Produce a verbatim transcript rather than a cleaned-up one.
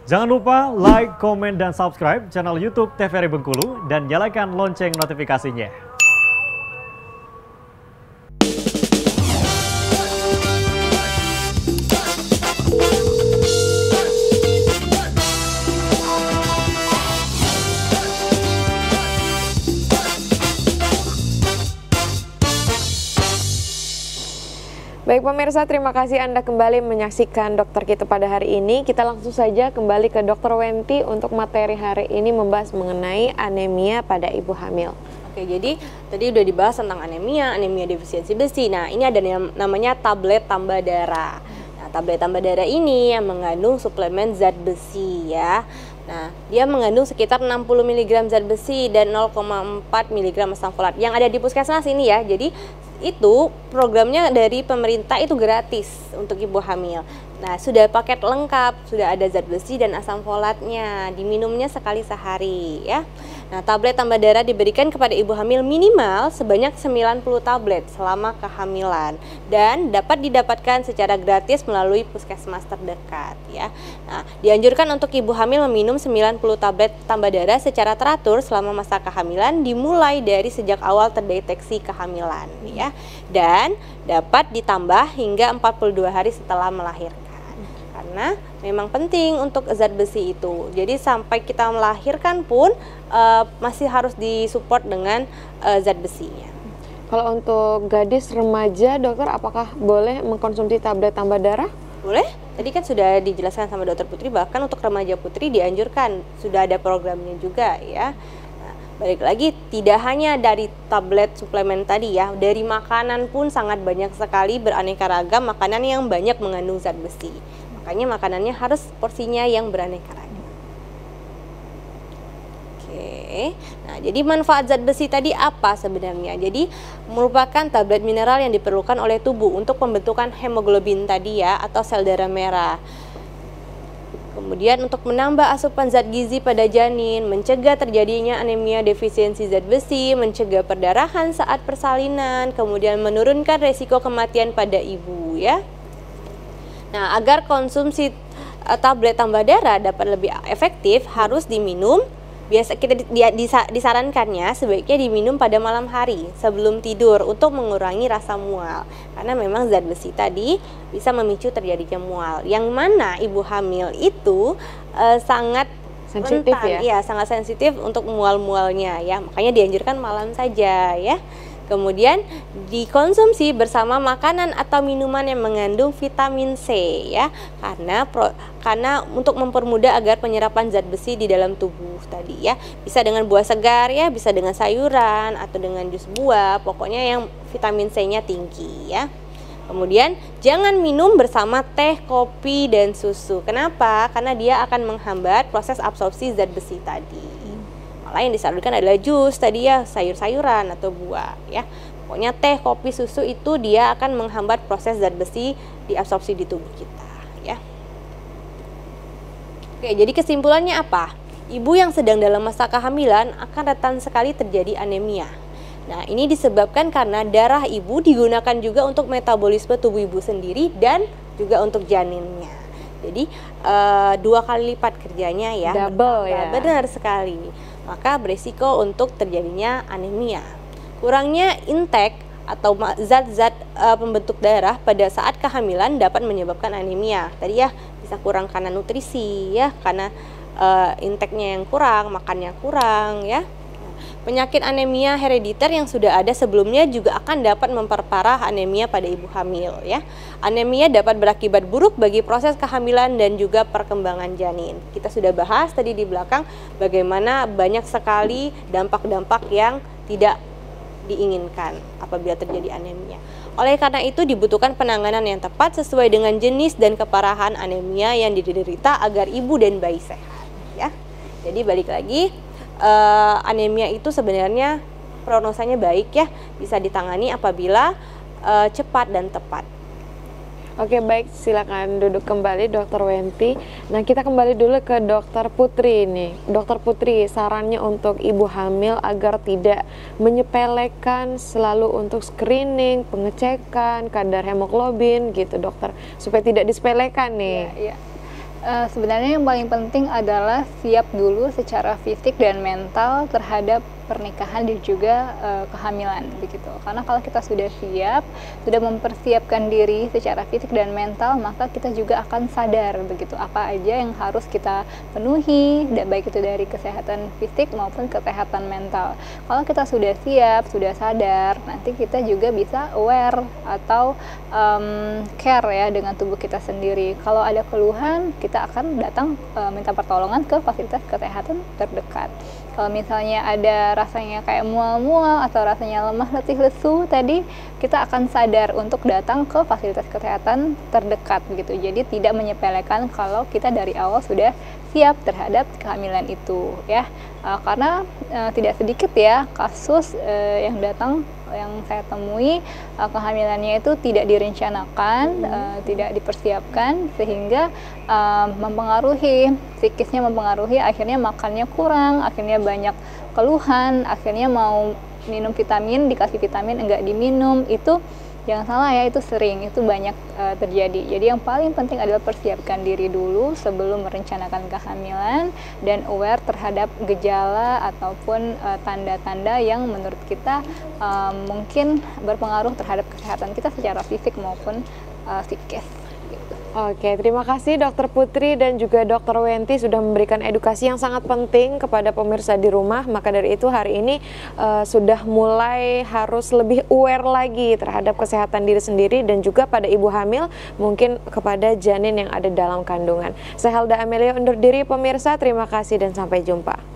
Jangan lupa like, komen, dan subscribe channel YouTube T V R I Bengkulu dan nyalakan lonceng notifikasinya. Baik pemirsa, terima kasih Anda kembali menyaksikan Dokter Kita pada hari ini. Kita langsung saja kembali ke Dokter Wenti untuk materi hari ini membahas mengenai anemia pada ibu hamil. Oke, jadi tadi udah dibahas tentang anemia, anemia defisiensi besi. Nah, ini ada yang namanya tablet tambah darah. Nah, tablet tambah darah ini yang mengandung suplemen zat besi ya. Nah, dia mengandung sekitar enam puluh miligram zat besi dan nol koma empat miligram asam folat yang ada di puskesmas ini ya. Jadi itu programnya dari pemerintah itu gratis untuk ibu hamil. Nah, sudah paket lengkap, sudah ada zat besi dan asam folatnya, diminumnya sekali sehari ya. Nah, tablet tambah darah diberikan kepada ibu hamil minimal sebanyak sembilan puluh tablet selama kehamilan dan dapat didapatkan secara gratis melalui puskesmas terdekat ya. Nah, dianjurkan untuk ibu hamil meminum sembilan puluh tablet tambah darah secara teratur selama masa kehamilan dimulai dari sejak awal terdeteksi kehamilan ya. Dan dapat ditambah hingga empat puluh dua hari setelah melahirkan. Karena memang penting untuk zat besi itu. Jadi sampai kita melahirkan pun uh, masih harus disupport dengan uh, zat besinya. Kalau untuk gadis remaja, dokter apakah boleh mengkonsumsi tablet tambah darah? Boleh. Tadi kan sudah dijelaskan sama dokter Putri, bahkan untuk remaja putri dianjurkan, sudah ada programnya juga ya. Nah, balik lagi, tidak hanya dari tablet suplemen tadi ya, dari makanan pun sangat banyak sekali beraneka ragam makanan yang banyak mengandung zat besi. Makanya makanannya harus porsinya yang beraneka ragam. Oke, nah jadi manfaat zat besi tadi apa sebenarnya? Jadi merupakan tablet mineral yang diperlukan oleh tubuh untuk pembentukan hemoglobin tadi ya, atau sel darah merah. Kemudian untuk menambah asupan zat gizi pada janin, mencegah terjadinya anemia defisiensi zat besi, mencegah perdarahan saat persalinan, kemudian menurunkan resiko kematian pada ibu ya. Nah, agar konsumsi uh, tablet tambah darah dapat lebih efektif, harus diminum. Biasa kita di, di, disarankannya sebaiknya diminum pada malam hari sebelum tidur untuk mengurangi rasa mual. Karena memang zat besi tadi bisa memicu terjadinya mual. Yang mana ibu hamil itu uh, sangat sensitif rentan, ya? ya, sangat sensitif untuk mual-mualnya ya. Makanya dianjurkan malam saja ya. Kemudian dikonsumsi bersama makanan atau minuman yang mengandung vitamin C ya, karena pro, karena untuk mempermudah agar penyerapan zat besi di dalam tubuh tadi ya. Bisa dengan buah segar ya, bisa dengan sayuran atau dengan jus buah, pokoknya yang vitamin C-nya tinggi ya. Kemudian jangan minum bersama teh, kopi, dan susu. Kenapa? Karena dia akan menghambat proses absorpsi zat besi tadi. Malah yang disarankan adalah jus tadi ya, sayur-sayuran atau buah ya. Pokoknya teh, kopi, susu itu dia akan menghambat proses zat besi diabsorpsi di tubuh kita ya. Oke, jadi kesimpulannya apa? Ibu yang sedang dalam masa kehamilan akan rentan sekali terjadi anemia. Nah, ini disebabkan karena darah ibu digunakan juga untuk metabolisme tubuh ibu sendiri dan juga untuk janinnya. Jadi uh, dua kali lipat kerjanya ya. Double ya. Benar sekali. Maka berisiko untuk terjadinya anemia. Kurangnya intake atau zat-zat uh, pembentuk darah pada saat kehamilan dapat menyebabkan anemia. Tadi ya bisa kurang karena nutrisi ya, karena uh, intake-nya yang kurang, makannya kurang ya. Penyakit anemia herediter yang sudah ada sebelumnya juga akan dapat memperparah anemia pada ibu hamil ya. Anemia dapat berakibat buruk bagi proses kehamilan dan juga perkembangan janin. Kita sudah bahas tadi di belakang bagaimana banyak sekali dampak-dampak yang tidak diinginkan apabila terjadi anemia. Oleh karena itu dibutuhkan penanganan yang tepat sesuai dengan jenis dan keparahan anemia yang diderita agar ibu dan bayi sehat ya. Jadi balik lagi, Uh, anemia itu sebenarnya prognosanya baik ya, bisa ditangani apabila uh, cepat dan tepat. Oke, baik, silakan duduk kembali Dokter Wenti. Nah, kita kembali dulu ke Dokter Putri nih. Dokter Putri, sarannya untuk ibu hamil agar tidak menyepelekan selalu untuk screening, pengecekan kadar hemoglobin gitu, dokter, supaya tidak disepelekan nih. Ya, ya. Uh, sebenarnya yang paling penting adalah siap dulu secara fisik dan mental terhadap pernikahan dan juga uh, kehamilan begitu. Karena kalau kita sudah siap, sudah mempersiapkan diri secara fisik dan mental, maka kita juga akan sadar begitu apa aja yang harus kita penuhi, baik itu dari kesehatan fisik maupun kesehatan mental. Kalau kita sudah siap, sudah sadar, nanti kita juga bisa aware atau um, care ya dengan tubuh kita sendiri. Kalau ada keluhan, kita akan datang uh, minta pertolongan ke fasilitas kesehatan terdekat. Kalau misalnya ada rasanya kayak mual-mual atau rasanya lemah, letih, lesu tadi, kita akan sadar untuk datang ke fasilitas kesehatan terdekat begitu. Jadi tidak menyepelekan kalau kita dari awal sudah siap terhadap kehamilan itu ya. Uh, karena uh, tidak sedikit ya kasus uh, yang datang yang saya temui uh, kehamilannya itu tidak direncanakan, uh, tidak dipersiapkan sehingga uh, mempengaruhi psikisnya, mempengaruhi akhirnya makannya kurang, akhirnya banyak keluhan, akhirnya mau minum vitamin dikasih vitamin enggak diminum. Itu jangan salah ya, itu sering, itu banyak uh, terjadi. Jadi yang paling penting adalah persiapkan diri dulu sebelum merencanakan kehamilan dan aware terhadap gejala ataupun tanda-tanda uh, yang menurut kita uh, mungkin berpengaruh terhadap kesehatan kita secara fisik maupun uh, psikis. Oke, terima kasih Dokter Putri dan juga Dokter Wenti sudah memberikan edukasi yang sangat penting kepada pemirsa di rumah. Maka dari itu hari ini uh, sudah mulai harus lebih aware lagi terhadap kesehatan diri sendiri dan juga pada ibu hamil, mungkin kepada janin yang ada dalam kandungan. Saya Helda Amelia undur diri pemirsa, terima kasih dan sampai jumpa.